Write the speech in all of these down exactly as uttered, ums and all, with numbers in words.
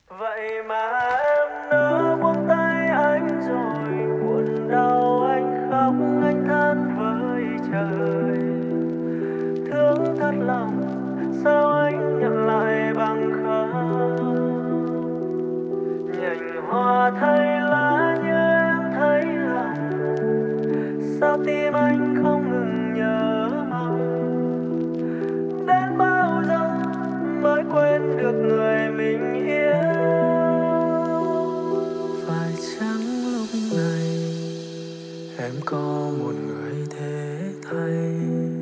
Vậy mà em nỡ buông tay anh rồi, buồn đau anh khóc anh than với trời. Thương thật lòng sao anh nhận lại bằng không? Nhành hoa thay lá như em thấy lòng, sao tim anh không ngừng nhớ mong? Đến bao giờ mới quên được người mình yêu? Phải chăng lúc này em có một người thế thay,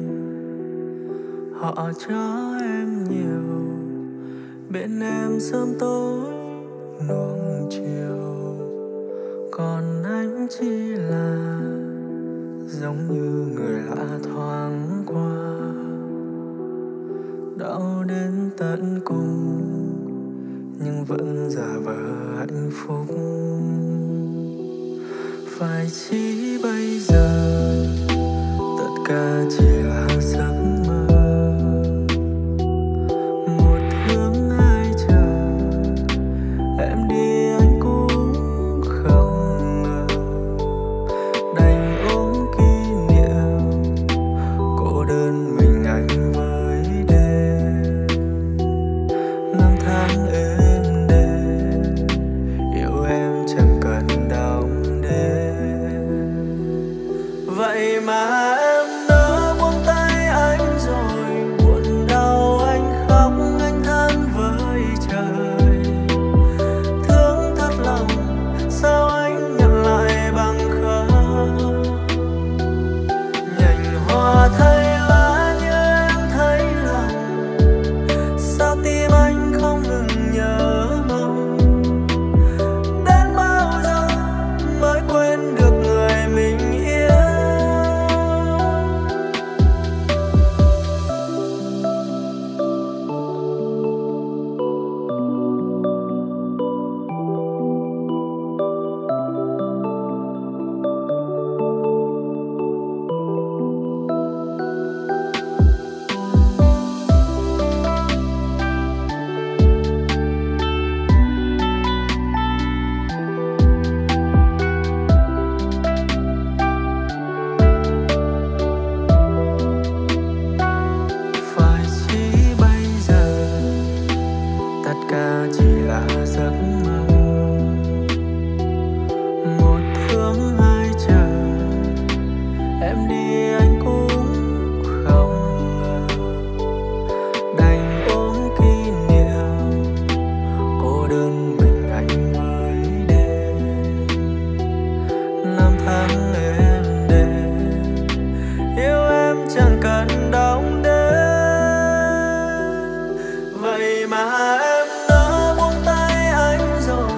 họ cho em nhiều, bên em sớm tối nuông chiều, còn anh chỉ là giống như người lạ thoáng qua, đau đến tận cùng nhưng vẫn giả vờ hạnh phúc. Phải chỉ bây giờ tất cả chỉ là giấc mơ, một thương hai chờ, em đi anh cũng không ngờ, đành ôm kỷ niệm cô đơn mình anh với đêm. Năm tháng êm đềm yêu em chẳng cần đong đếm. Vậy mà em nỡ buông tay anh rồi, buồn đau anh khóc anh than với trời. Thương thật lòng sao anh nhận lại bằng không? Nhành hoa thay lá như em thấy lòng, sao tim anh không ngừng nhớ mong? Đến bao giờ mới quên được người mình yêu? Phải chỉ bây giờ tất cả chỉ là giấc mơ, một thương hai chờ, em đi anh cũng không ngờ, đành ôm kỷ niệm cô đơn mình anh với đêm. Năm tháng êm đềm yêu em chẳng cần đong đếm. Vậy mà em nỡ buông tay anh rồi,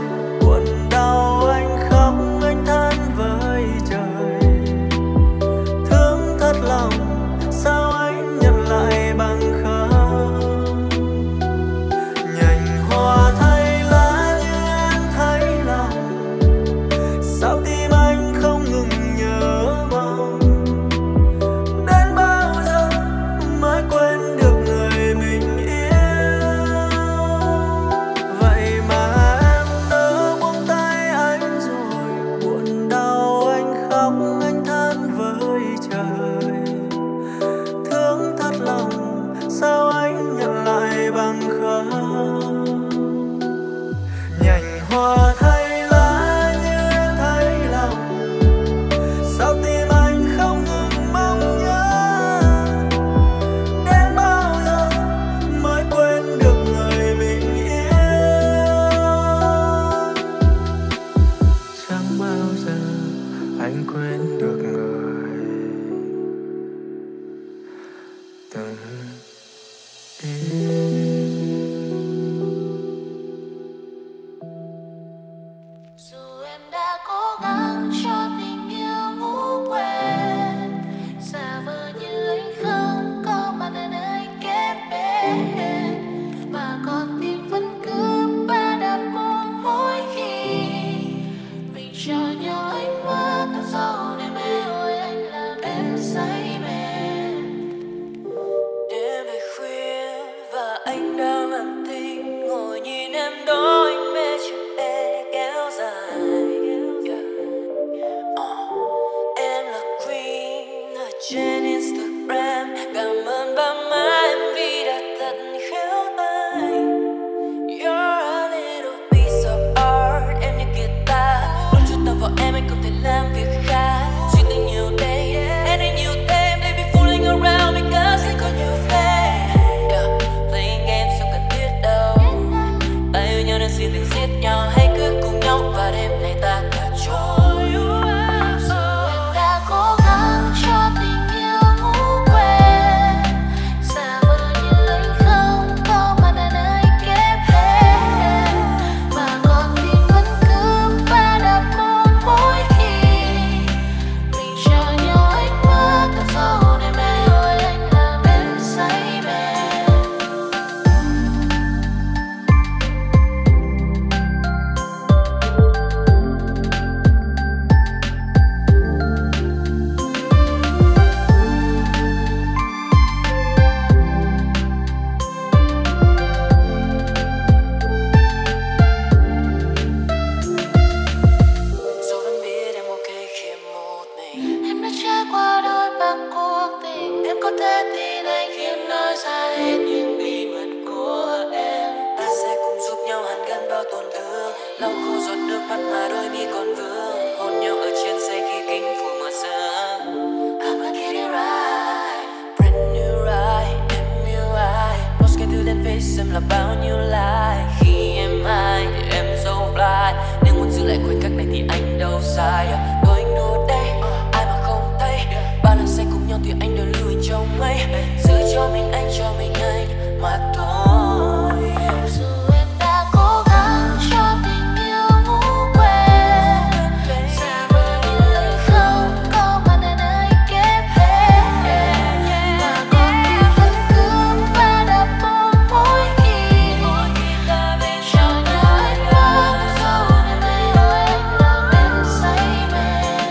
tổn thương, lau khô giọt nước mắt mà đôi mi còn vương, hôn nhau ở trên xe khi kính phủ mưa sương. I'm gonna get it right, brand new ride, em yêu ai, post cái thứ lên face em là bao nhiêu like. Khi em ai thì em so fly, nếu muốn giữ lại khoảnh khắc này thì anh đâu sai. Đôi anh đùa đây, ai mà không thấy, ba lần say cùng nhau thì anh đều lưu hình trong mây, giữ cho mình anh cho mình anh mà thôi. Dù em đã cố gắng cho tình yêu ngủ quên, xa vời như lời không có mà nơi nơi kết bên, và con tim vẫn cứ va đập mỗi mỗi khi cho nhau anh quá sâu nên đây ôi anh làm em say mê.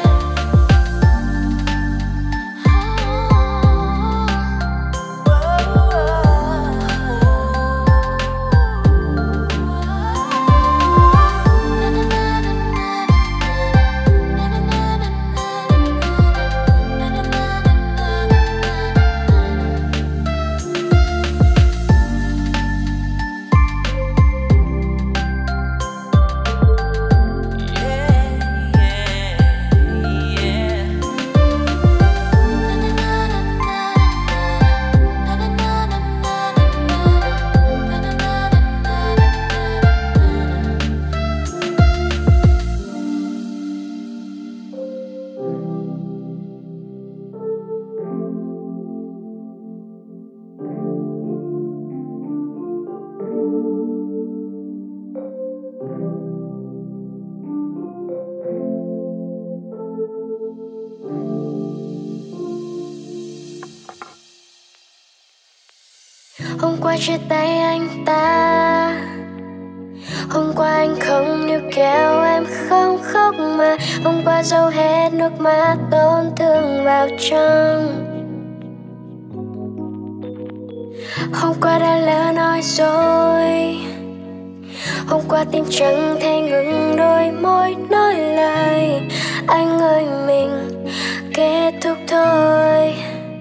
Hôm qua chia tay anh ta, hôm qua anh không níu kéo em không khóc mà, hôm qua giấu hết nước mắt tổn thương vào trong. Hôm qua đã lỡ nói dối, hôm qua tim chẳng thể ngừng đôi môi nói lời anh ơi mình kết thúc thôi.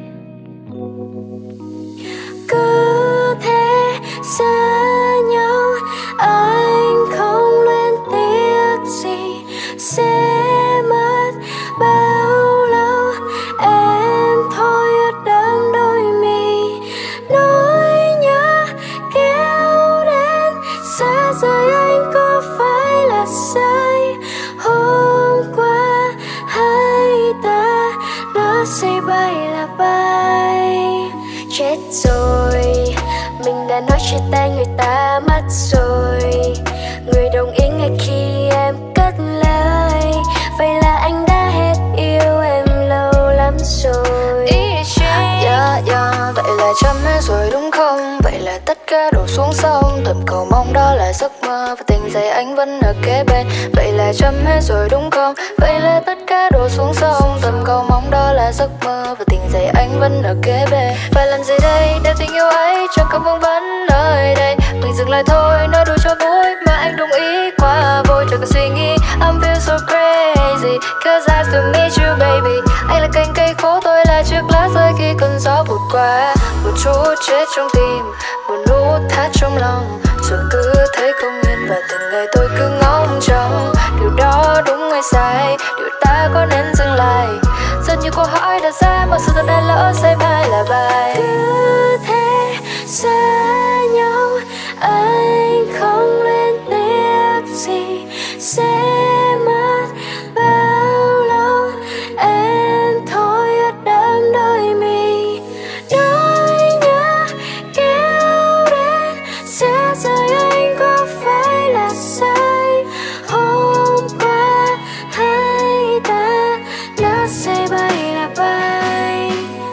Cứ thế xa nhau anh không luyến tiếc gì, sẽ mất bao lâu em thôi ướt đẫm đôi mi. Nỗi nhớ kéo đến xa rời anh có phải là sai? Hôm qua hai ta lỡ say bay là bay. Chết rồi, mình đã nói chia tay người ta mất rồi, người đồng ý ngay khi em cất lời. Vậy là anh đã hết yêu em lâu lắm rồi. Yeah, yeah, vậy là chấm hết rồi đúng không? Vậy là tất cả đổ xuống sông, thầm cầu mong đó là giấc mơ và tình dày anh vẫn ở kế bên. Vậy là chấm hết rồi đúng không? Vậy là tất cả đổ xuống sông, thầm cầu mong đó là giấc mơ và tình dày anh vẫn ở kế bên. Phải làm gì đây để tình yêu ấy chẳng còn vương vấn nơi đây? Mình dừng lại thôi, nói đùa cho vui mà anh đồng ý quá vội, chẳng cần suy nghĩ. I'm feel so crazy cause I still miss you baby. Anh là cành cây khô, tôi là chiếc lá rơi khi cơn gió vụt qua. Một chút chết trong tim, một nút thắt trong lòng, rồi cứ thấy không yên và từng ngày tôi cứ ngóng trông. Điều đó đúng hay sai, điều ta có nên dừng lại? Rất nhiều câu hỏi đặt ra mà sự thật đã lỡ say bay là bay. Cứ thế xa nhau anh không luyến tiếc gì, sẽ mất bao lâu em thôi ướt đẫm đôi mi. Nỗi nhớ kéo đến xa rời anh có phải là sai? Hôm qua hai ta lỡ say bay là bay.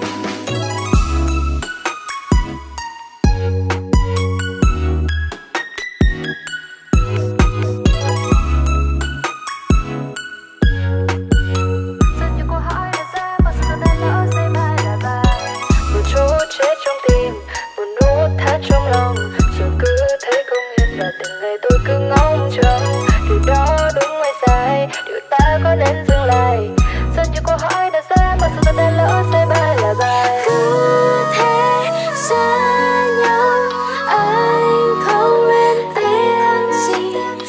Có nên dừng lại? Rất nhiều câu hỏi đặt ra mà sự thật đã lỡ say bay là bay. Cứ thế xa nhau anh không luyến tiếc gì,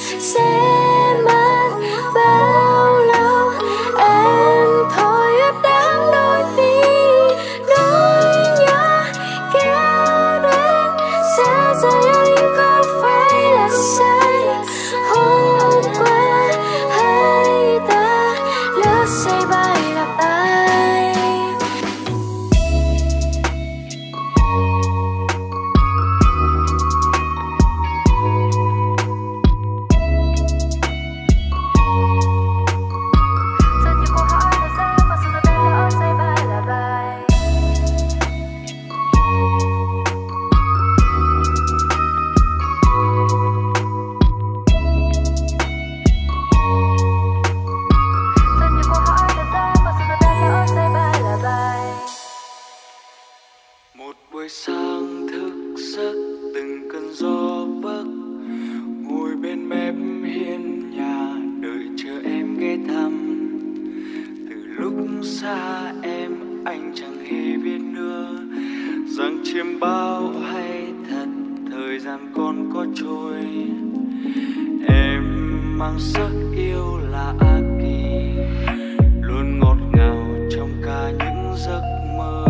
xa em, anh chẳng hề biết nữa rằng chiêm bao hay thật thời gian còn có trôi. Em mang sắc yêu lạ kỳ, luôn ngọt ngào trong cả những giấc mơ.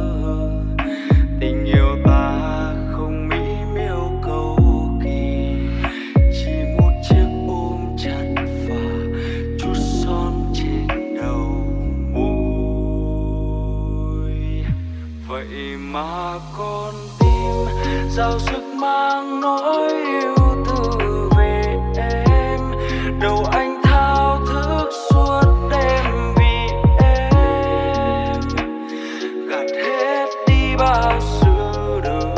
Tình yêu ta không mỹ miều cầu kỳ, chỉ một chiếc ôm chặt và chút son trên đầu môi. Vậy mà con tim giao sức mang nỗi yêu từ về em, đầu anh thao thức suốt đêm vì em, gạt hết đi bao sự đời.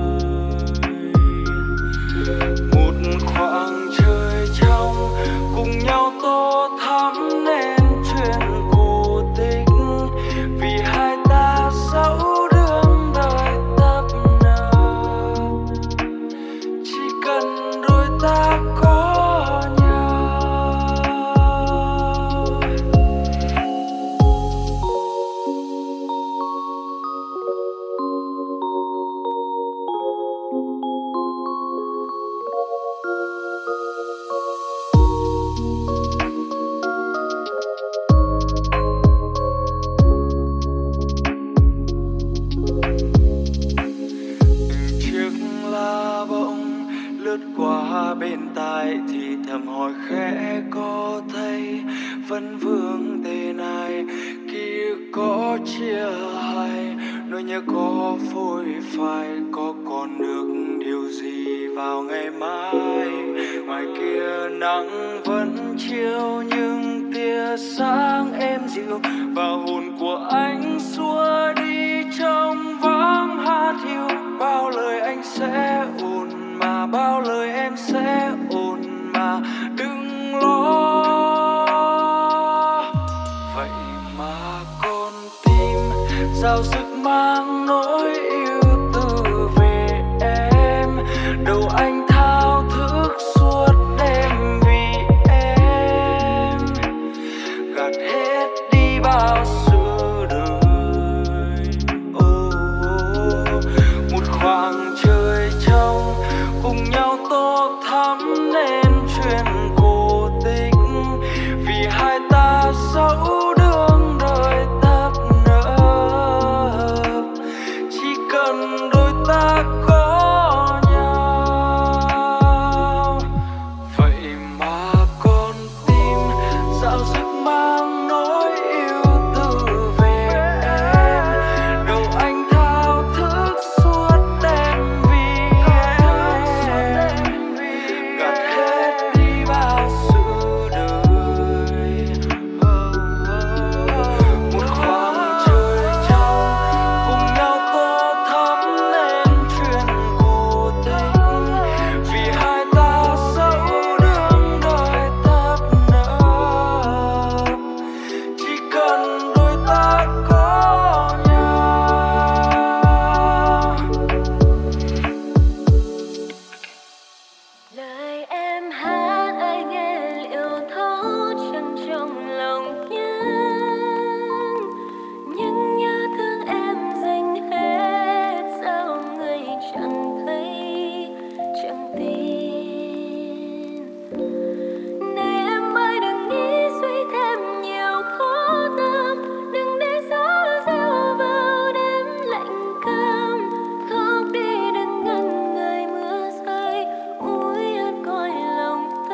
Một khoảng trời trong cùng nhau tô thắm nên chuyện cổ tích, vì hai ta dẫu đường đời tấp nập, chỉ cần đôi ta có chiếc lá bỗng lướt qua bên tai thì thầm hỏi khẽ có thấy vẫn vương tên ai, ký ức có chia hai, nỗi nhớ có phôi phai, có còn được điều gì vào ngày mai. Ngoài kia nắng vẫn chiếu nhưng tia sáng êm dịu và hồn của anh xua đi trong vắng hát hiu. Bao lời anh sẽ ổn mà, bao lời em sẽ ổn mà, đừng lo. Vậy mà con tim giao sức mang nỗi yêu từ về em, đầu anh thao thức suốt đêm vì em, gạt hết đi bao sự đời. Oh, oh, oh. Một khoảng trời trong cùng nhau tô thắm nên chuyện cổ tích, vì hai ta dẫu đường đời tấp nập, chỉ cần đôi ta có nhau. Vậy mà con tim dạo sức mang nỗi yêu từ về em, đầu anh thao thức suốt đêm vì em, gạt hết đi bao sự đời. Oh, oh, oh. Một khoảng trời trong cùng nhau tô thắm nên chuyện cổ tích, vì hai ta dẫu đường đời tấp nập, chỉ cần đôi ta có nhau. Lời em hát ai nghe liệu thấu chẳng trong lòng nhưng nhưng nhớ thương em dành hết sao người chẳng thấy chẳng tin. Này em ơi đừng nghĩ suy thêm nhiều khó tâm, đừng để gió reo vào đêm lạnh căm. Khóc đi đừng ngần ngại mưa rơi úi ướt cõi lòng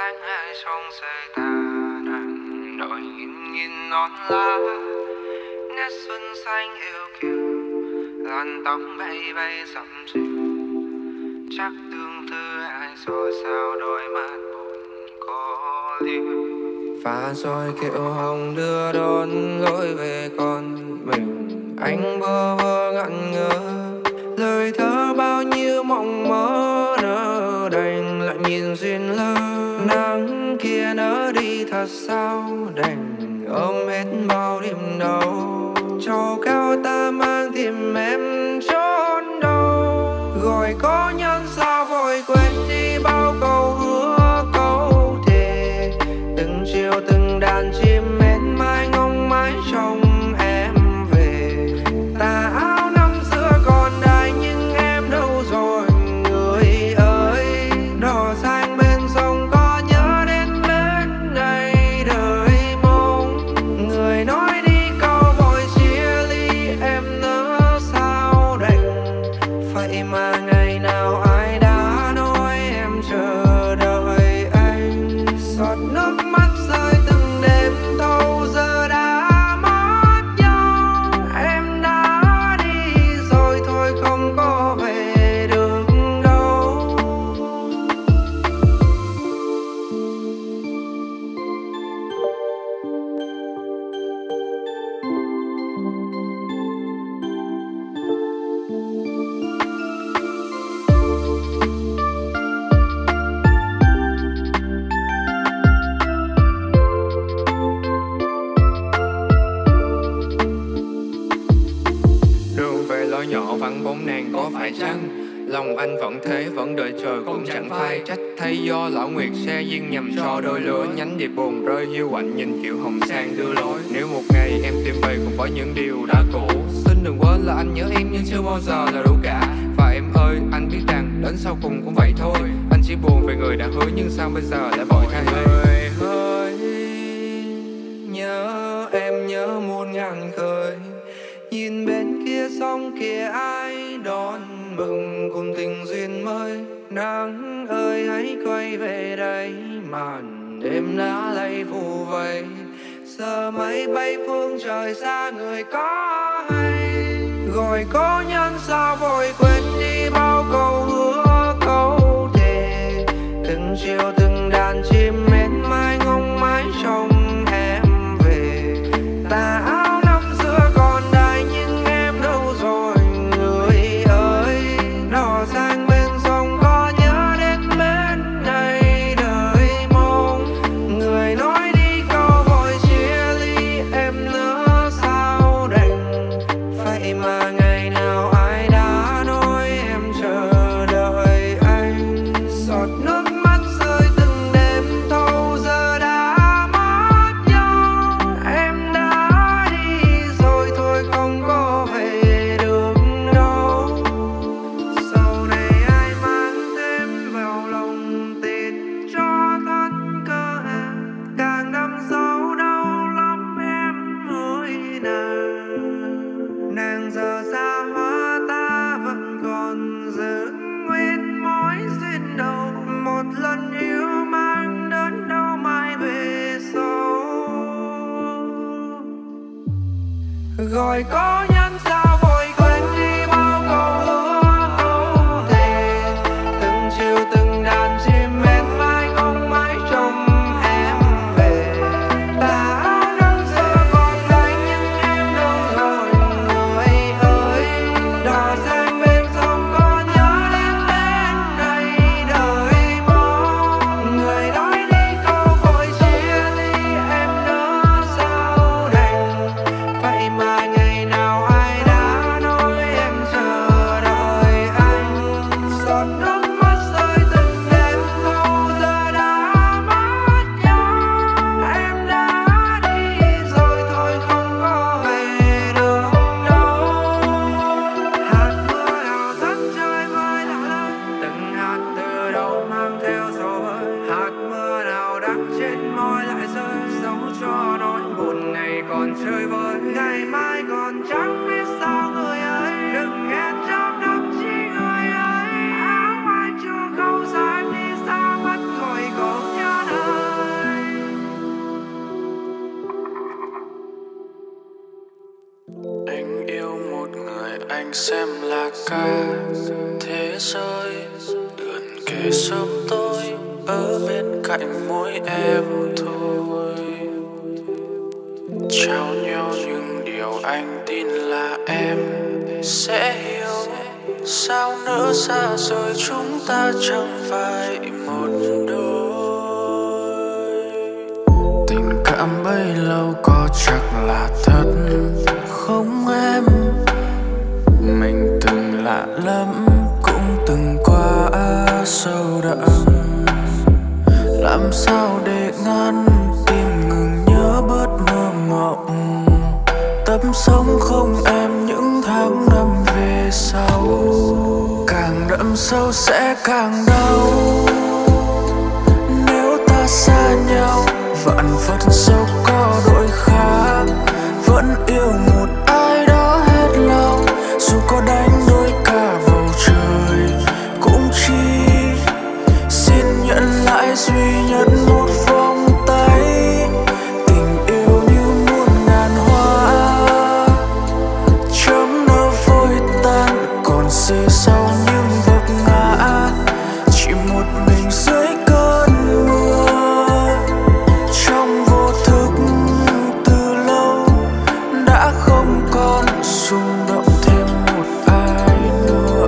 sáng hai sông rời ta đành đôi nghìn nghìn non lá nét xuân xanh yêu kiều làn tóc bay bay dặm chiều chắc tương tư ai rồi sao đôi mắt buồn có liêu và rồi kiệu hồng đưa đón lối về con mình anh bơ vơ ngẩn ngơ lời thơ bao nhiêu mộng mơ nỡ đành lại nhìn duyên lơ nắng kia nỡ đi thật sao đành ôm hết bao đêm đau trầu cao ta mang tìm em trốn đâu gọi có nhân sao vội quên đi bao câu hứa câu thề từng chiều từng đàn chim mến mai ngóng mãi trong em về tà áo năm xưa còn đài nhưng em đâu rồi người ơi đò sang bên sông có nhớ đến bên đây đời mong người nói đi câu vội chia ly em nỡ sao đành vậy mà ngày nào ai đã nói em chờ đợi anh giọt nước mắt rơi từng đêm thâu giờ đã mất nhau em đã đi rồi thôi không có về được đâu. Đường về lối nhỏ vắng bóng nàng có phải chăng lòng anh vẫn thế vẫn đợi chờ cũng chẳng phai trách thay do lão nguyệt xe duyên nhầm cho đôi lứa nhánh điệp buồn rơi hiu quạnh nhìn kiểu hồng sang đưa lối nếu một ngày em tìm về cũng phải những điều đã cũ xin đừng quên là anh nhớ em nhưng chưa bao giờ là đủ cả và em ơi anh biết rằng đến sau cùng cũng vậy thôi anh chỉ buồn về người đã hứa nhưng sao bây giờ lại vội thay hơi hơi nhớ em nhớ muôn ngàn khơi nhìn bên kia sông kia ai đón mừng cùng tình duyên mới nắng ơi hãy quay về đây màn đêm đã lay phù vây giờ mây bay phương trời xa người có hay gọi có nhân sao vội quên đi bao câu hứa câu thề từng chiều từng đàn chim mến mai ngóng mãi trong em về tà áo năm xưa còn đài nhưng em đâu rồi người ơi đò sang bên sông có nhớ đến bên đây đời mong người nói đi câu vội chia ly em nỡ sao đành vậy mà ngày nào ai đã nói cả thế giới gần kề sớm tối ở bên cạnh mỗi em thôi. Trao nhau những điều anh tin là em sẽ hiểu. Sao nỡ xa rồi chúng ta chẳng phải một đôi. Tình cảm bấy lâu có chắc là thật không em? Mình từng lạ lắm cũng từng qua sâu đậm. Làm sao để ngăn tim ngừng nhớ bớt mơ mộng. Tập sống không em những tháng năm về sau. Càng đậm sâu sẽ càng đau. Nếu ta xa nhau vạn phật dẫu có đổi khác, vẫn yêu một ai đó hết lòng. Dù có đánh đôi cả bầu trời cũng chỉ xin nhận lại duy nhất một vòng tay. Tình yêu như muôn ngàn hoa chớm nở vội tan, còn xưa sau những vấp ngã chỉ một mình dưới cơn mưa. Trong vô thức từ lâu đã không còn rung động thêm một ai nữa.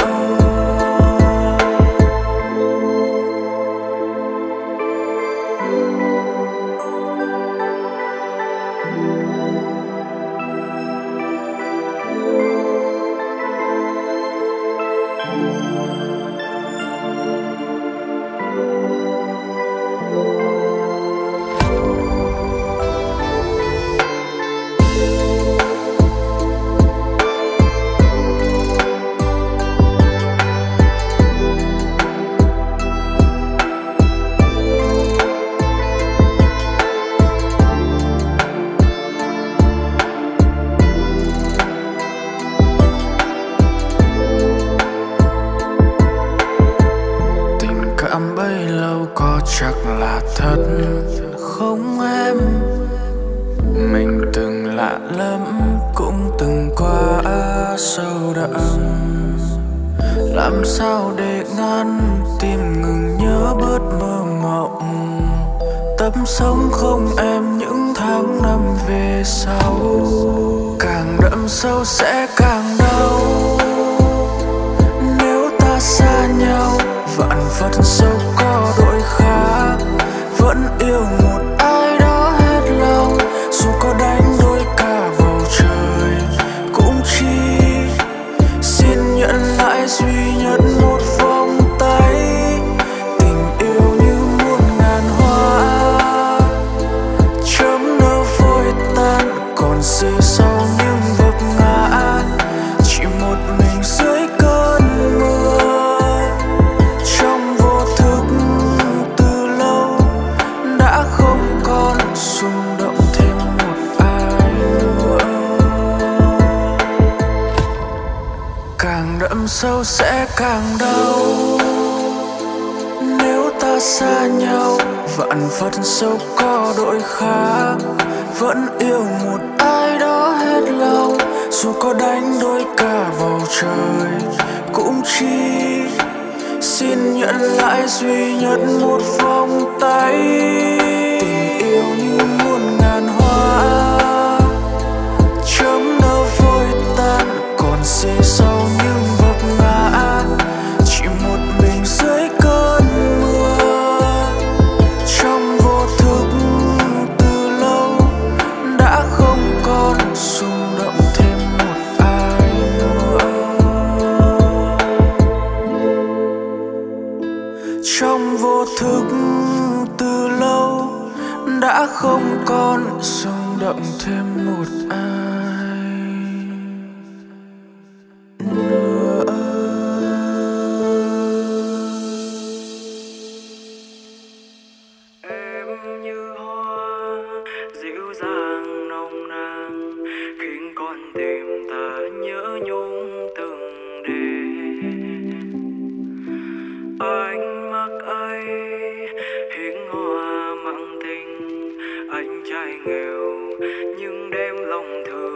Cảm bấy lâu có chắc là thật không em? Mình từng lạ lắm cũng từng qua sâu đậm. Làm sao để ngăn tim ngừng nhớ bớt mơ mộng. Tập sống không em những tháng năm về sau. Càng đậm sâu sẽ càng đau. Nếu ta xa nhau vạn phật dẫu có đổi khác, vẫn yêu một ai đó hết lòng. Dù có đánh đôi cả bầu trời cũng chỉ xin nhận lại duy nhất một vòng tay. Tình yêu như muôn ngàn hoa chớm nở vội tan, còn xưa sau những vấp ngã chỉ một mình dưới cơn mưa. Trong vô thức từ lâu đã không còn rung động thêm một ai nữa. Càng đậm sâu sẽ càng đau. Nếu ta xa nhau vạn phật dẫu có đổi khác, vẫn yêu một ai đó hết lòng. Dù có đánh đôi cả bầu trời cũng chỉ xin nhận lại duy nhất một vòng tay. Tình yêu như muôn ngàn hoa chớm nở vội tan, còn xưa sau những vấp ngã chỉ một mình dưới cơn mưa. Trong vô thức từ lâu đã không còn rung động thêm một ai nữa. Trong vô thức từ lâu đã không còn rung động thêm một ai nữa. Em như hoa dịu dàng nồng nàn, khiến con tim ta nhớ nhung từng đêm. Anh mặc ấy hiến hoa mặn tình, anh trai nghèo nhưng đêm lòng thương.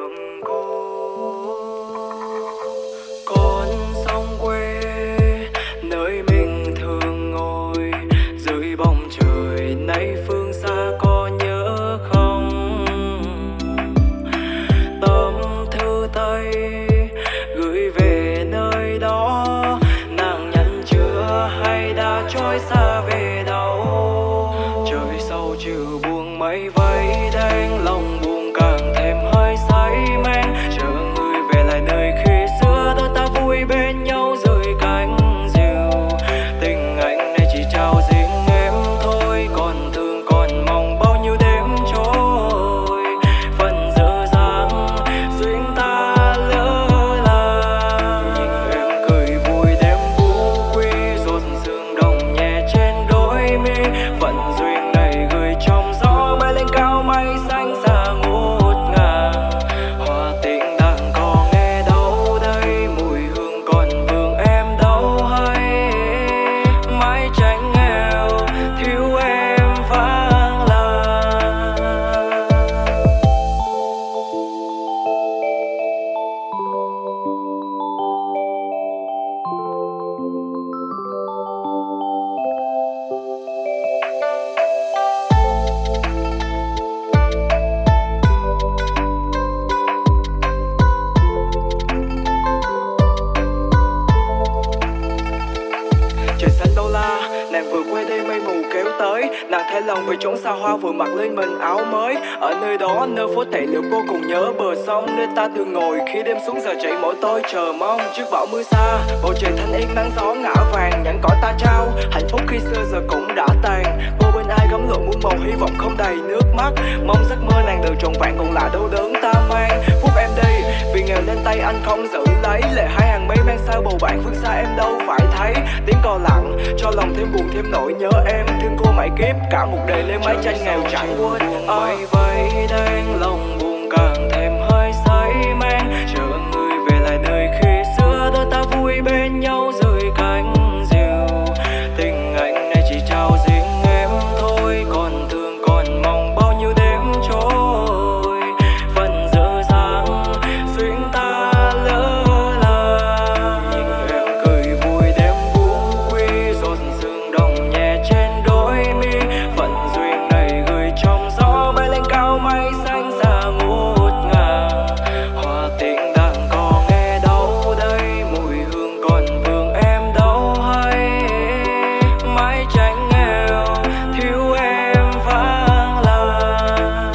Nàng vừa quay đi mây mù kéo tới, nàng thay lòng về chốn xa hoa vừa mặc lên mình áo mới. Ở nơi đó nơi phố thị liệu cô cùng nhớ bờ sông nơi ta thường ngồi khi đêm xuống giờ chạy mỗi tôi chờ mong. Trước bão mưa xa bầu trời thanh yên nắng gió ngã vàng, nhẫn cỏ ta trao hạnh phúc khi xưa giờ cũng đã tàn. Cô bên ai gấm lụa muôn màu hy vọng không đầy nước mắt, mong giấc mơ nàng được trọn vẹn còn là đau đớn ta mang. Phúc em đi vì nghèo nên tay anh không giữ lấy, lệ hai hàng mây mang sao bầu bạn phương xa em đâu phải thấy. Tiếng cò lặng cho lòng thêm buồn thêm nỗi nhớ em, thương cô mãi kiếp cả một đời lên mái tranh nghèo chẳng quên. Mây vây đang lòng buồn càng thêm hơi say men, chờ người về lại nơi khi xưa đôi ta vui bên nhau dưới cánh diều. Tình anh này chỉ trao riêng em thôi, còn thương còn mong bao nhiêu đêm trôi. Phần dở dang duyên ta lỡ là, nhìn em cười vui đêm vũ quy, giọt sương đồng nhẹ trên đôi mi. Phần duyên này gửi trong gió bay lên cao mây xanh xa ngút ngàn. Hoa tình đang có nghe đâu đây, mùi hương còn vương em đâu hay. Mái tranh nghèo thiếu em vắng là,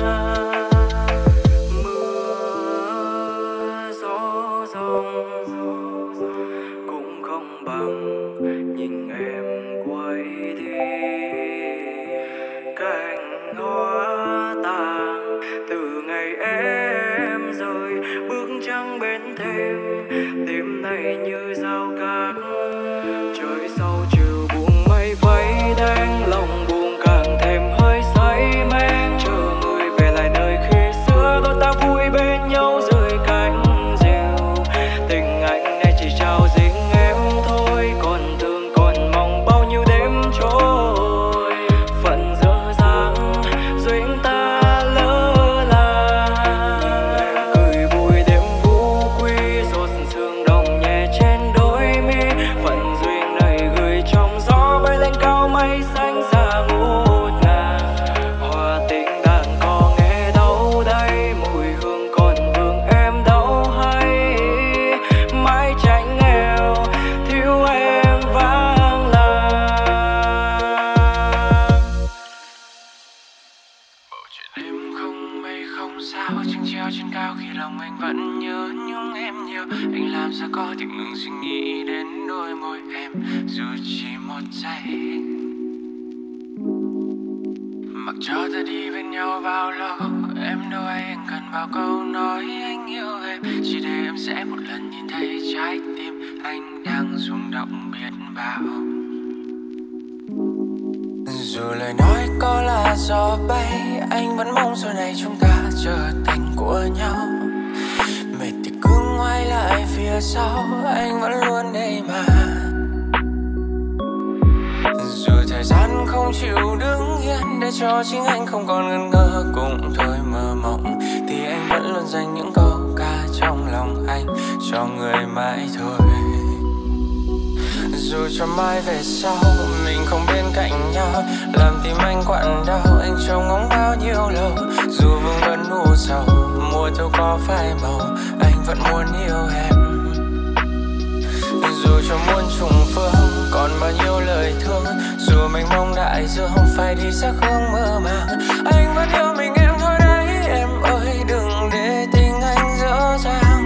mưa gió rông cũng không bằng nhìn em quay đi. Cành hoa tàn từ ngày em rời, bước trắng bên thêm tim này như dao cắt. Trời sau chiều buông mây vây đang lòng buồn càng thêm hơi say men, chờ người về lại nơi khi xưa đôi ta vui bên nhau dưới cánh diều. Tình anh này chỉ trao riêng em thôi, còn thương còn mong bao nhiêu đêm trôi. Phận dở dang duyên ta lỡ là, nhìn em cười vui đêm vũ quy, giọt sương đồng nhẹ trên đôi mi. Phận duyên này gửi trong gió bay lên cao mây xanh xa ngút ngàn. Hoa tình đang có nghe đâu đây, mùi hương còn vương em đâu hay. Mái tranh nghèo thiếu em vắng là. Bầu trời đêm không mây không sao, trăng treo trên cao khi lòng anh vẫn nhớ nhung em nhiều. Anh làm sao có thể ngừng suy nghĩ đến đôi môi em dù chỉ một giây. Mặc cho ta đi bên nhau bao lâu, em đâu ai anh cần bao câu nói anh yêu em. Chỉ để em sẽ một lần nhìn thấy trái tim anh đang rung động biết bao. Dù lời nói có là gió bay, anh vẫn mong sau này chúng ta trở thành của nhau. Mệt thì cứ ngoái lại phía sau, anh vẫn luôn đây mà. Dù thời gian không chịu đứng yên để cho chính anh không còn ngần ngơ cùng thôi mơ mộng, thì anh vẫn luôn dành những câu ca trong lòng anh cho người mãi thôi. Dù cho mai về sau mình không bên cạnh nhau, làm tim anh quặn đau anh trông ngóng bao nhiêu lâu. Dù vương vấn u sầu mùa thu có phai màu, anh vẫn muốn yêu em. Dù cho muôn trùng phương còn bao nhiêu lời thương, dù mình mong đại dương phải đi sắc hương mơ màng, anh vẫn yêu mình em thôi đấy em ơi, đừng để tình anh dở dang.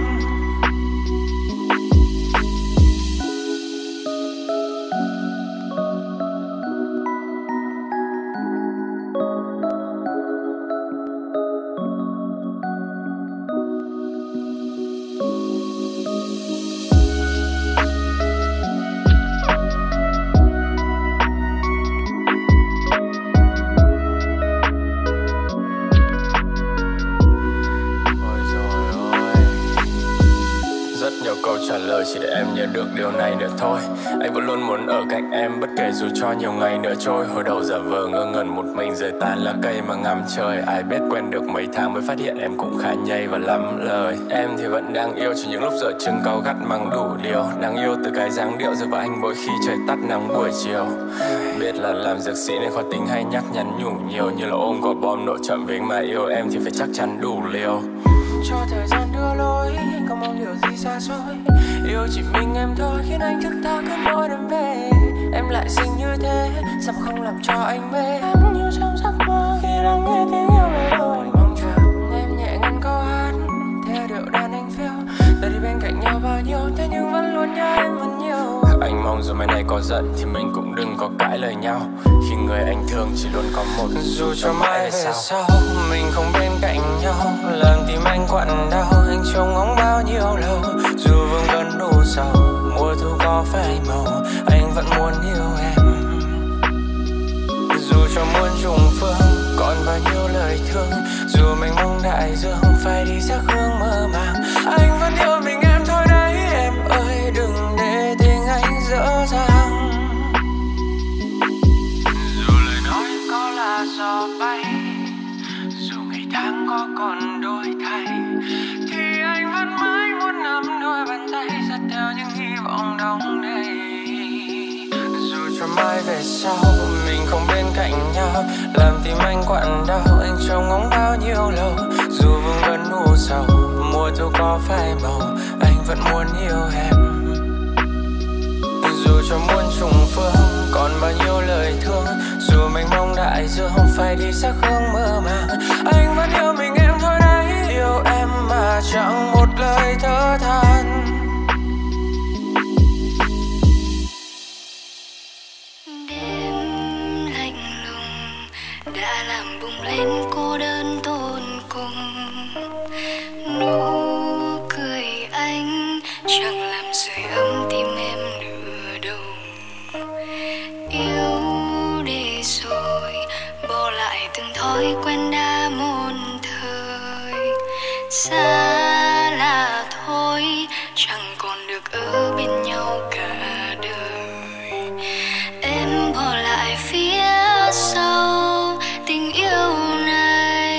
Câu trả lời chỉ để em nhớ được điều này nữa thôi. Anh vẫn luôn muốn ở cạnh em bất kể dù cho nhiều ngày nữa trôi. Hồi đầu giả vờ ngơ ngẩn một mình rời tàn lá cây mà ngắm trời. Ai biết quen được mấy tháng mới phát hiện em cũng khá nhây và lắm lời. Em thì vẫn đang yêu cho những lúc giờ chừng cáu gắt mang đủ điều. Đang yêu từ cái dáng điệu rơi vào anh mỗi khi trời tắt nắng buổi chiều. Biết là làm dược sĩ nên khó tính hay nhắc nhắn nhủ nhiều, như là ôm quả bom nổ chậm với mà yêu em thì phải chắc chắn đủ liều. Cho thời gian đưa lối, anh không mong điều gì xa xôi. Yêu chỉ mình em thôi khiến anh thức ta cứ mỗi đêm về. Em em lại xinh như thế, sao mà không làm cho anh mê. Em như trong giấc mơ khi đang nghe tiếng yêu về đôi. Mong chờ em nhẹ ngân câu hát theo điệu đàn anh phiêu, ta đi bên cạnh nhau bao nhiêu, thế nhưng vẫn luôn nhớ em vẫn nhiều. Anh mong dù mai này có giận thì mình cũng đừng có cãi lời nhau, khi người anh thương chỉ luôn có một. Dù cho mai về sau, sau mình không bên cạnh nhau, làm tim anh quặn đau, anh trông ngóng bao nhiêu lâu. Dù vương vấn đủ sầu, mùa thu có phai màu, anh vẫn muốn yêu em. Dù cho muôn trùng phương còn bao nhiêu lời thương, dù mình mong đại dương phải đi sắc hương mơ màng, anh vẫn yêu mình em thôi đấy. Em ơi đừng để tình anh dở dang. Dù lời nói có là gió bay, dù ngày tháng có còn đổi thay, thì anh vẫn mãi muốn nắm đôi bàn tay dắt theo những hy vọng đong đầy. Dù cho mai về sau mình không bên cạnh nhau, làm tim anh quặn đau, anh trông ngóng bao nhiêu lâu. Dù vương vấn u sầu, mùa thu có phai màu, anh vẫn muốn yêu em. Dù cho muôn trùng phương còn bao nhiêu lời thương, dù mình mong đại dương phải đi sắc hương mơ màng, anh vẫn yêu mình em thôi đấy. Yêu em mà chẳng một lời thở than. Đêm lạnh lùng đã làm bùng lên cô đơn tột cùng, nụ cười anh chẳng làm sưởi ấm tim em nửa đâu. Yêu đi rồi bỏ lại từng thói quen đã một thời, xa là thôi chẳng còn được ở bên nhau cả đời. Em bỏ lại phía sau tình yêu này,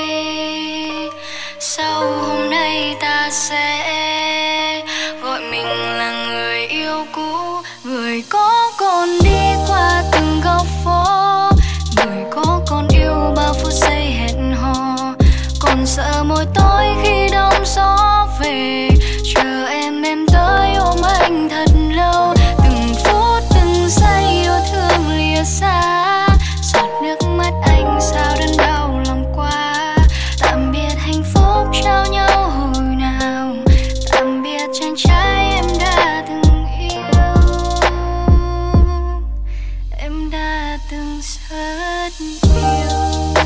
sau hôm nay ta sẽ gọi mình là người yêu cũ. Người có còn đi qua từng góc phố, người có còn yêu bao phút giây hẹn hò, còn sợ môi tối khi đông gió về. Chờ em em tới ôm anh thật lâu, từng phút từng giây yêu thương lìa xa. Giọt nước mắt anh sao đớn đau lòng qua. Tạm biệt hạnh phúc trao nhau hồi nào, tạm biệt chàng trai em đã từng yêu, em đã từng rất yêu.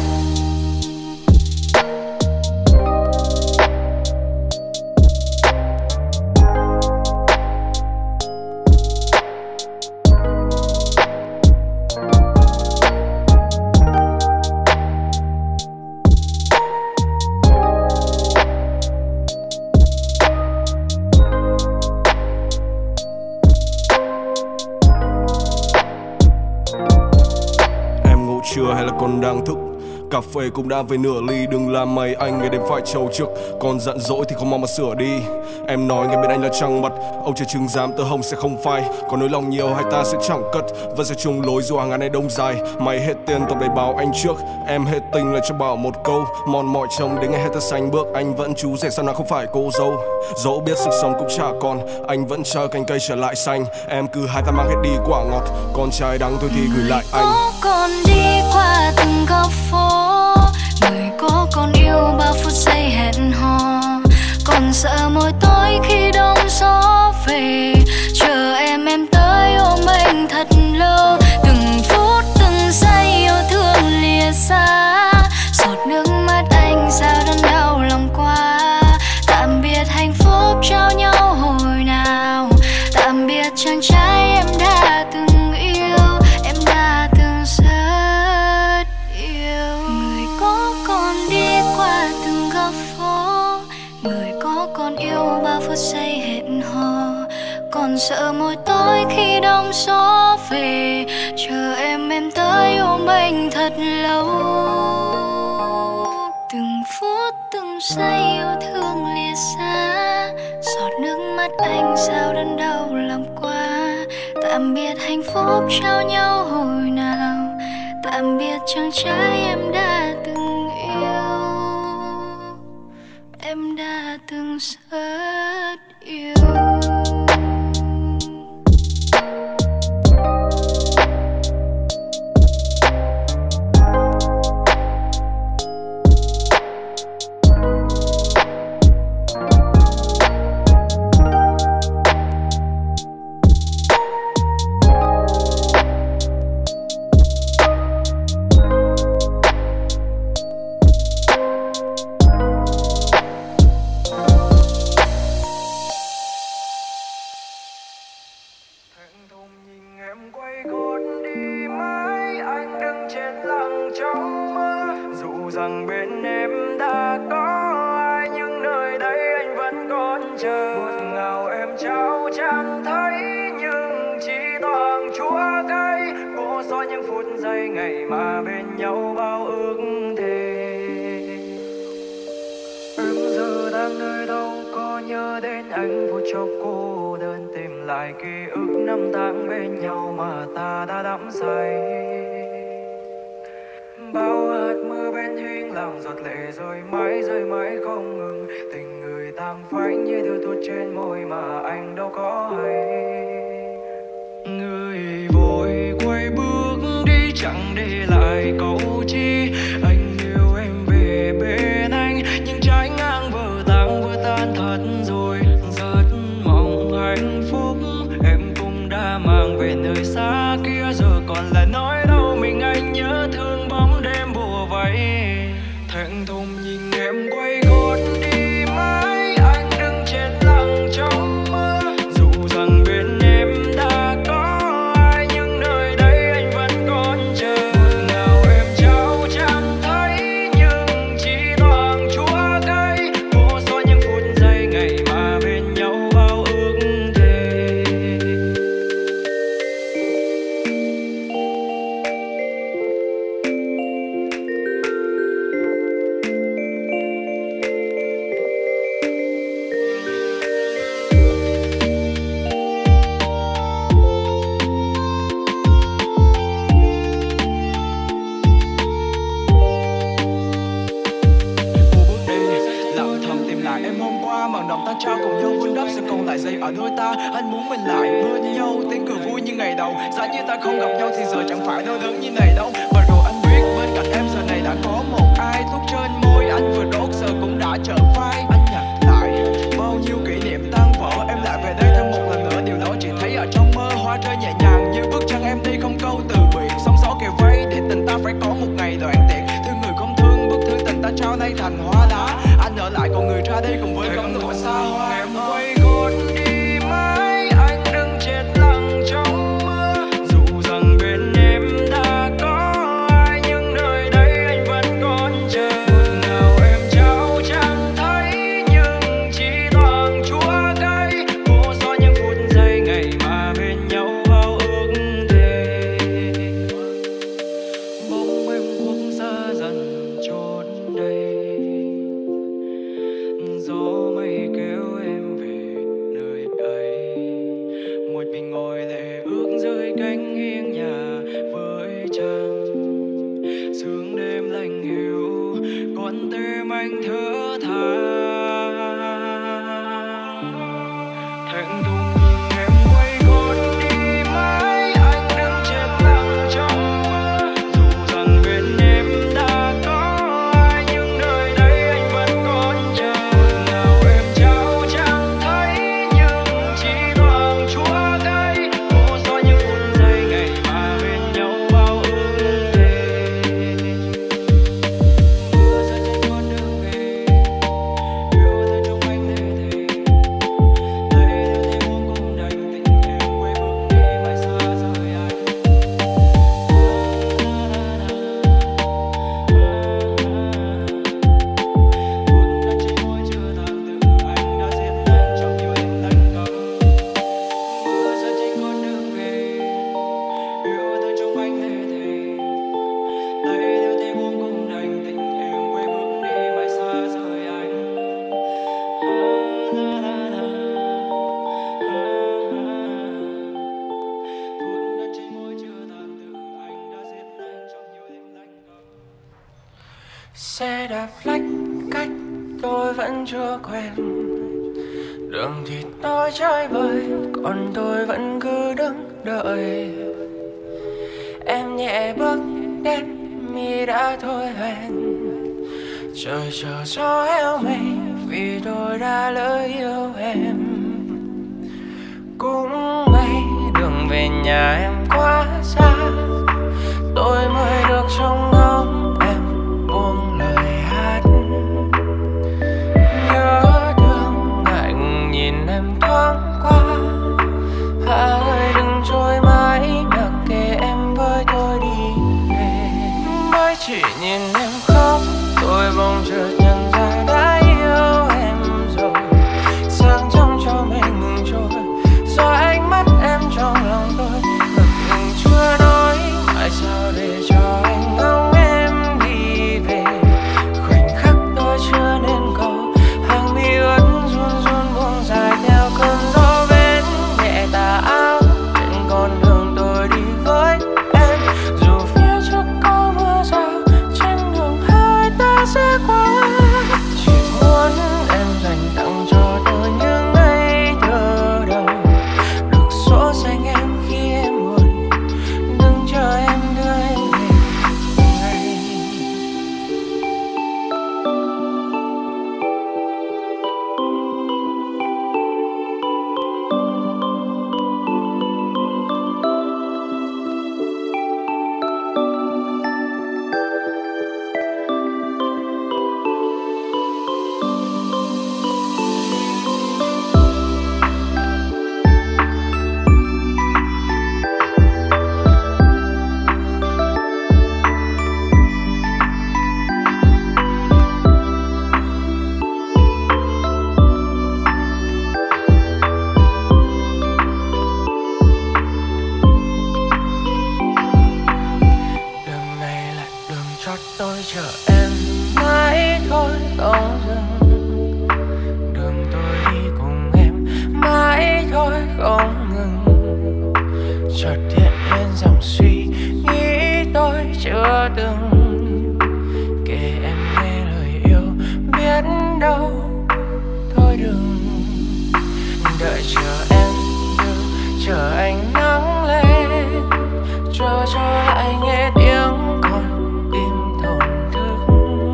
Chưa hay là còn đang thức, cà phê cũng đã về nửa ly. Đừng làm mày anh ngày đêm phải trầu trước, còn giận dỗi thì không mong mà sửa đi. Em nói ngay bên anh là trăng mặt, ông trời chừng dám tơ hồng sẽ không phai. Còn nỗi lòng nhiều hai ta sẽ chẳng cất, vẫn sẽ chung lối dù hàng ngàn ngày đông dài. Mày hết tiền tao đầy báo anh trước, em hết tình là cho bảo một câu. Mòn mỏi chồng đến ngày hết ta xanh bước, anh vẫn chú rể sao nào không phải cô dâu. Dẫu biết sức sống cũng chả còn, anh vẫn chờ cành cây trở lại xanh. Em cứ hai ta mang hết đi quả ngọt, còn trái đắng thôi thì gửi lại anh. Có còn đi qua từng góc phố, người có còn yêu bao phút giây hẹn hò, còn sợ môi tối khi đông gió về. Chờ em em tới ôm anh thật lâu, từng phút từng giây yêu thương lìa xa. Giọt nước mắt anh sao đớn đau lòng qua. Tạm biệt hạnh phúc trao nhau hồi nào, tạm biệt chàng trai em đã từng yêu, em đã từng rất yêu. Người có còn đi qua từng góc phố, người có còn yêu bao phút giây hẹn hò, còn sợ môi tối khi đông gió về. Chờ em em tới ôm anh thật lâu, từng phút từng giây yêu thương lìa xa. Giọt nước mắt anh sao đớn đau lòng qua. Tạm biệt hạnh phúc trao nhau hồi nào, tạm biệt chàng trai em đã từng yêu, em đã từng rất yêu. Thẹn thùng nhìn em quay gót đi mãi, anh đứng trên lặng trong mưa. Dù rằng bên em đã có ai, nhưng nơi đây anh vẫn còn chờ. Ngọt ngào em trao chẳng thấy, nhưng chỉ toàn chúa cay. Vô số những phút giây ngày mà bên nhau bao ước thề. Em giờ đang nơi đâu, có nhớ đến anh phút chốc cô đơn, tìm lại ký ức năm tháng bên nhau mà ta đã đắm say. Bao hạt mưa bên hiên làm giọt lệ rơi mãi rơi mãi không ngừng. Tình người tàn phai như điều tuột trên môi mà anh đâu có hay. Người vội quay bước đi chẳng để lại câu chi. Anh yêu em về bên anh, nhưng trái ngang vừa tan vừa tan thật rồi. Rất mong hạnh phúc em cũng đã mang về nơi xa kia, giờ còn là nói đâu mình anh nhớ thương bóng đêm bùa vây. Thẹn thùng nhìn em quay gót đi mãi, anh đứng trên lặng trong mưa. Dù rằng bên em đã có ai, nhưng nơi đây anh vẫn còn chờ. Ngọt ngào em trao chẳng thấy, nhưng chỉ toàn chúa cay. Vô số những phút giây ngày mà bên nhau bao ước thề. Cô bước đi lặng thầm tìm lại em hôm qua, màn đồng ta trao cùng nhau vun đắp sẽ còn lại dây ở đôi ta. Anh muốn mình lại bên nhau, tiếng cười vui như ngày đầu. Giá như ta không gặp nhau thì giờ chẳng phải đau đớn như này đâu. Và rồi anh biết bên cạnh em giờ này đã có một ai. Thuốc trên môi anh vừa đốt giờ cũng đã trở phai. Anh nhặt lại bao nhiêu kỷ niệm tan vỡ, em lại về đây thêm một lần nữa. Điều đó chỉ thấy ở trong mơ, hoa rơi nhẹ nhàng như bước chân em đi không câu từ biệt. Sóng gió kề vây để tình ta phải có một ngày đoạn tiệt. Thương người không thương, bức thư tình ta trao nay thành hoa lá. Anh ở lại còn người ra đi cùng với cơn lụa xa hoa. Em quay gót đi mãi, anh đứng trên lặng trong mưa. Dù rằng bên em đã có ai, nhưng nơi đây anh vẫn còn chờ. Ngọt ngào em trao chẳng thấy, nhưng chỉ toàn chúa cay. Vô số những phút giây ngày mà bên nhau bao ước thề. Bóng em cũng xa dần chốn đây, gió mây kéo em về nơi ấy. Một mình ngồi lệ ước dưới cánh hiên nhà với trăng. Sương đêm lạnh hiu, con tim anh thở than. Thẹn thùng nhìn em quay gót đi mãi, anh đứng trên lặng trong mưa. Dù rằng bên em đã có ai, nhưng nơi đây anh vẫn còn chờ. Ngọt ngào em trao chẳng thấy, nhưng chỉ toàn chúa cay. Vô số những phút giây ngày mà bên nhau bao ước thề. Mưa rơi trên con đường về, yêu thương trong anh lệ thề. Đây đưa thêm muôn cùng đành tình em quay bước đi mãi xa rời anh. Buồn đắng trên môi chưa tàn, từ anh đã giết anh trong nhiều đêm lạnh câm. Mưa rơi trên con đường về, yêu thương trong anh lệ thề. Đây đưa thêm muôn cùng đành tình em quay bước đi mãi xa rời anh. Buồn đắng trên môi chưa tàn, từ anh đã giết anh trong nhiều đêm lạnh câm. Xe đạp lách cách tôi vẫn chưa quen, đường thì tôi chơi bời, còn tôi vẫn cứ đứng đợi. Em nhẹ bước đến mi đã thôi hẹn, trời chờ gió héo mây vì tôi đã lỡ yêu em. Cũng may đường về nhà em quá xa, tôi mới được trông ngóng em buông lời hát. Nhớ thương ngại ngùng nhìn em thoáng qua, hãy đừng tôi chờ em mãi thôi không dừng. Đường tôi đi cùng em mãi thôi không ngừng. Chợt hiện lên dòng suy nghĩ tôi chưa từng kể em nghe lời yêu, biết đâu thôi đừng. Đợi chờ em như chờ ánh nắng lên, chờ cho lại nghe tiếng con tim thổn thức.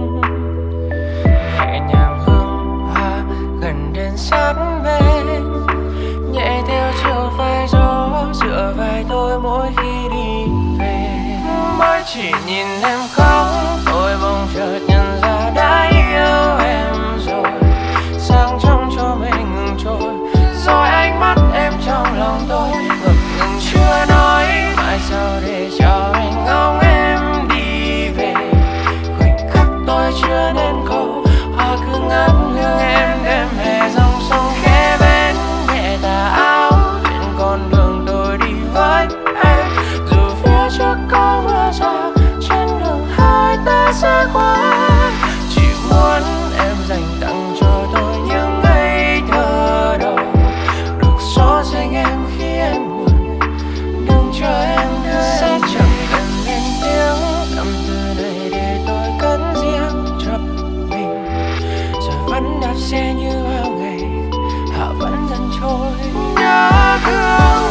Nhẹ nhàng hương hoa gần đến sát bên, nhẹ theo chiều vai gió dựa vai tôi mỗi khi đi về. Mới chỉ nhìn em khóc tôi bỗng chợt nhận ra đã yêu em rồi. Sáng trong cho mình ngừng trôi, rồi ánh mắt em trong lòng tôi ngập ngừng chưa nói. Mãi sao để cho anh ngóng em đi về, khoảnh khắc tôi chưa nên câu hoa cứ ngắt hương em đêm hè dòng sông khẽ bên nhẹ tà áo trên con đường tôi đi với em. Dù phía trước có mưa rào trên đường hai ta sẽ qua, chỉ muốn em dành tặng cho tôi những ngây thơ đầu, được xóa danh em khi em buồn. Đừng chờ em nữa sẽ chẳng cần lên tiếng, tâm tư này để tôi cất riêng cho mình. Rồi vẫn đạp xe như bao ngày, hạ vẫn dần trôi. Nhớ thương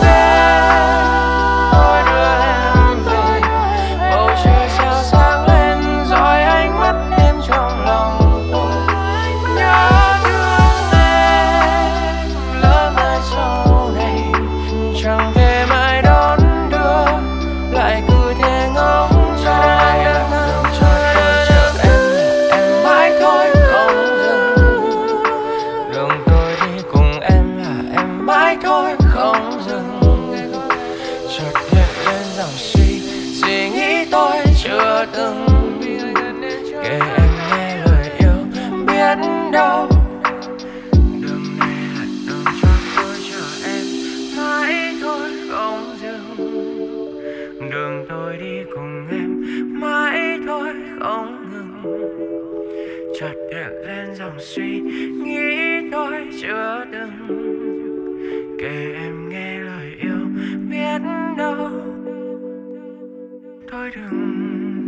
em, tôi đưa em về. Bầu trời sao sáng lên, rồi ánh mắt em trong lòng tôi. Nhớ thương em, lỡ mai sau này chẳng thể mãi đón đưa, lại cứ thế ngóng cho em. Đường cho tôi chờ em, em mãi thôi không dừng. Đường tôi đi cùng em là em mãi thôi không dừng. Chợt hiện lên dòng suy suy nghĩ tôi chưa từng kể em nghe lời yêu, biết đâu đường này là đường cho tôi chờ em mãi thôi không dừng. Đường tôi đi cùng em mãi thôi không ngừng. Chợt hiện lên dòng suy nghĩ tôi chưa từng kể em nghe lời yêu, biết đâu thôi đừng.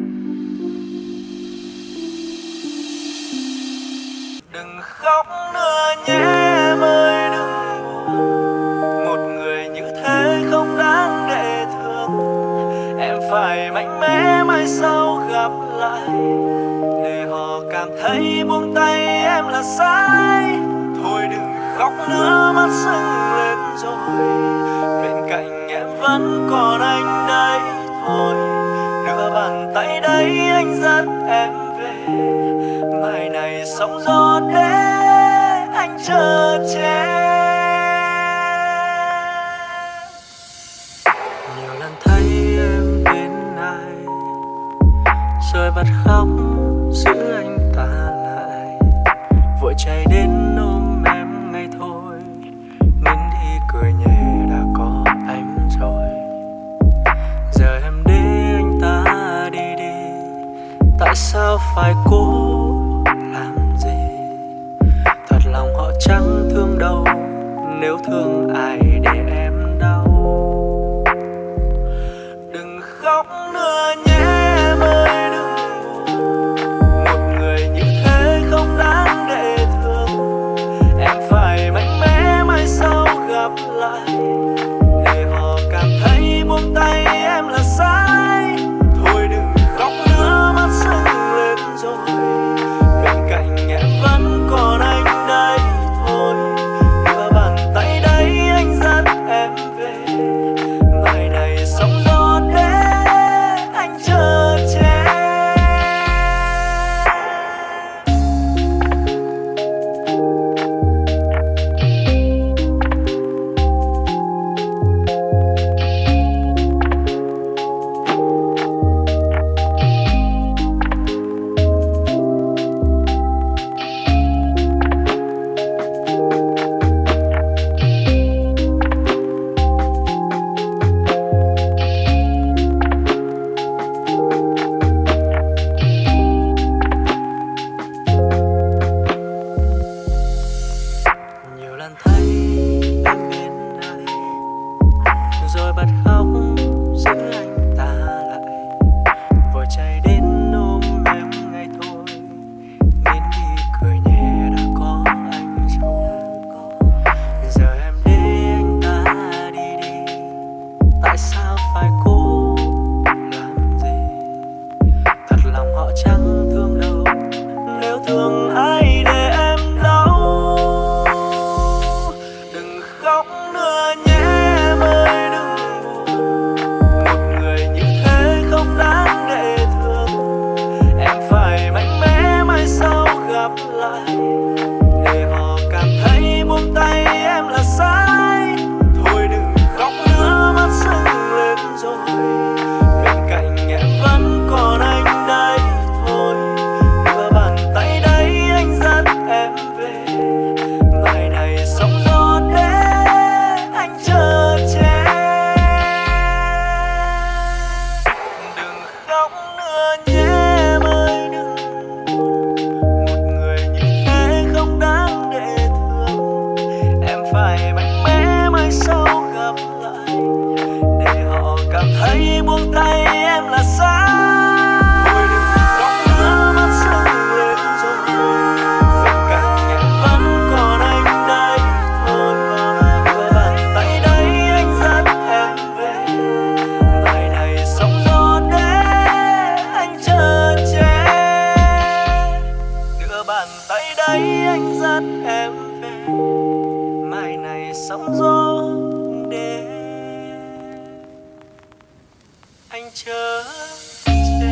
Đừng khóc nữa nhé em ơi đừng buồn, một người như thế không đáng để thương. Em phải mạnh mẽ mai sau gặp lại, để họ cảm thấy buông tay em là sai. Thôi đừng khóc nữa mắt sưng lên rồi, bên cạnh em vẫn còn anh đây. Thôi đưa bàn tay đây anh dắt em về, mai này sóng gió để anh chờ che. Nhiều lần thấy em bên ai rồi bật khóc giữ anh ta lại, vội chạy đến ôm em ngay thôi, nín đi cười nhẹ đã có anh rồi. Giờ em để anh ta đi đi, tại sao phải cố làm gì? Thật lòng họ chẳng thương đâu, nếu thương ai để em đau. Đừng khóc nữa nhé em ơi đừng buồn, một người như thế không đáng để thương. Em phải mạnh mẽ mai sau gặp lại, để họ cảm thấy buông tay em là sai. Thôi đừng khóc nữa mắt sưng lên rồi, bên cạnh em vẫn còn anh đây. Thôi đưa bàn tay đây anh dắt tại sao phải cố làm gì, thật lòng họ chẳng thương đâu. Nếu thương ai để em đau, đừng khóc nữa nhé em ơi, đừng buồn. Một người như thế không đáng để thương. Em phải mạnh mẽ mai sau gặp lại, để họ cảm thấy buông tay em là sai. Thôi đừng khóc nữa, mắt sưng lên rồi. Bên cạnh em vẫn còn anh đây. Thôi đưa bàn tay đấy anh dắt em về. Mai này sóng gió đến anh chờ che. Đừng khóc nữa nhé em ơi, đừng buồn. Một người như thế không đáng để thương. Em phải mạnh mẽ mai sau gặp lại, để họ cảm thấy buông tay em là sai. Thôi đừng khóc nữa, mắt sưng lên rồi. Bên cạnh em vẫn còn anh đây. Thôi đưa bàn tay đấy anh dắt em về. Mai này sóng gió đến anh chờ che. Đưa bàn tay đấy anh dắt em về. Mai này sóng gió đến anh chờ che.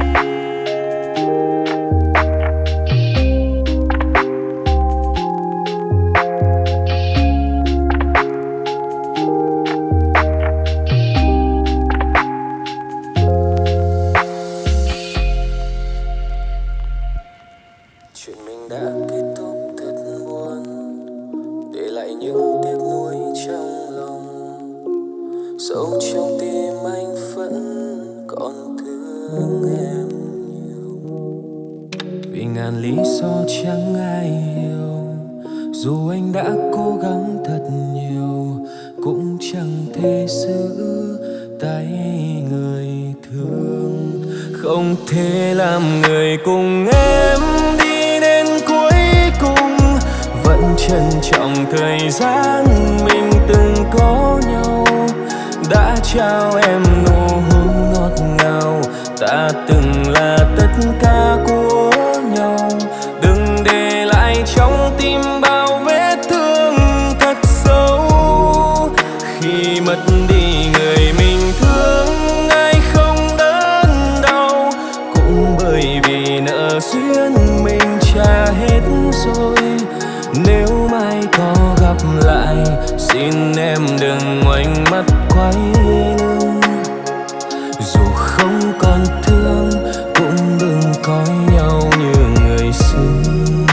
Chuyện mình đã kết thúc thật buồn, để lại những tiếc nuối trong lòng. Sâu trong tim anh vẫn còn thương em nhiều, vì ngàn lý do chẳng ai hiểu. Dù anh đã cố gắng thật nhiều, cũng chẳng thể giữ tay người thương. Không thể làm người cùng em đi đến cuối cùng, vẫn trân trọng thời gian mình từng có nhau. Đã trao em nụ hôn ngọt ngào, ta từng là tất cả của nhau. Đừng để lại trong tim bao vết thương thật sâu. Khi mất đi người mình thương, ai không đớn đau, cũng bởi vì nợ duyên mình trả hết rồi. Nếu mai có gặp lại, xin em đừng ngoảnh mắt quay lưng. Dù không còn thương, cũng đừng coi nhau như người xưa.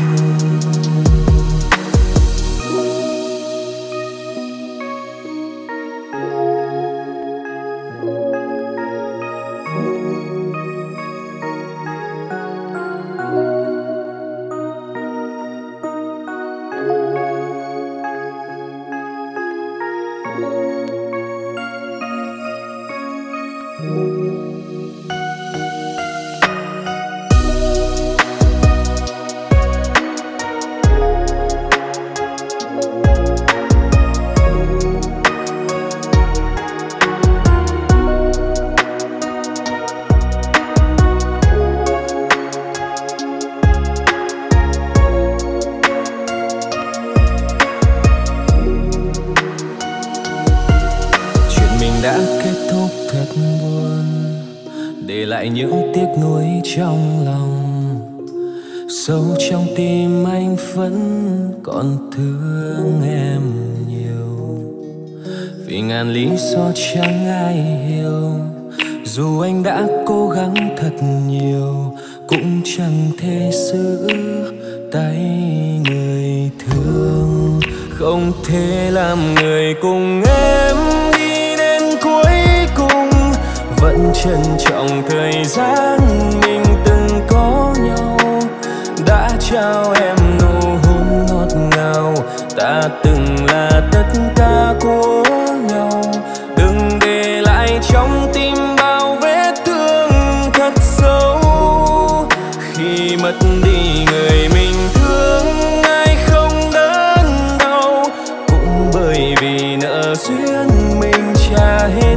Đã kết thúc thật buồn, để lại những tiếc nuối trong lòng. Sâu trong tim anh vẫn còn thương em nhiều, vì ngàn lý do chẳng ai hiểu. Dù anh đã cố gắng thật nhiều, cũng chẳng thể giữ tay người thương. Không thể làm người cùng em đi đến cuối cùng, vẫn trân trọng thời gian mình từng có nhau. Đã trao em nụ hôn ngọt ngào, ta từng là tất cả của nhau. Đừng để lại trong tim bao vết thương thật sâu. Khi mất đi người mình thương, ai không đớn đau, cũng bởi vì nợ duyên mình trả hết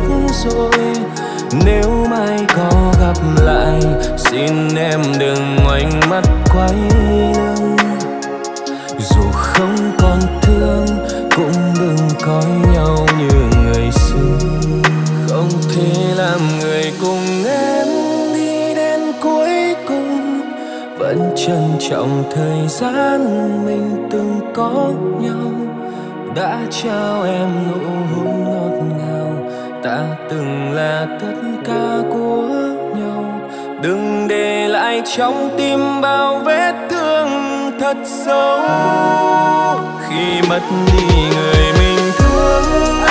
rồi. Nếu mai có gặp lại, xin em đừng ngoảnh mắt quay lưng. Dù không còn thương, cũng đừng coi nhau như người xưa. Không thể làm người cùng em đi đến cuối cùng, vẫn trân trọng thời gian mình từng có nhau. Đã trao em nụ hôn ngọt ngào, ta từng là tất cả của nhau. Đừng để lại trong tim bao vết thương thật sâu. Khi mất đi người mình thương,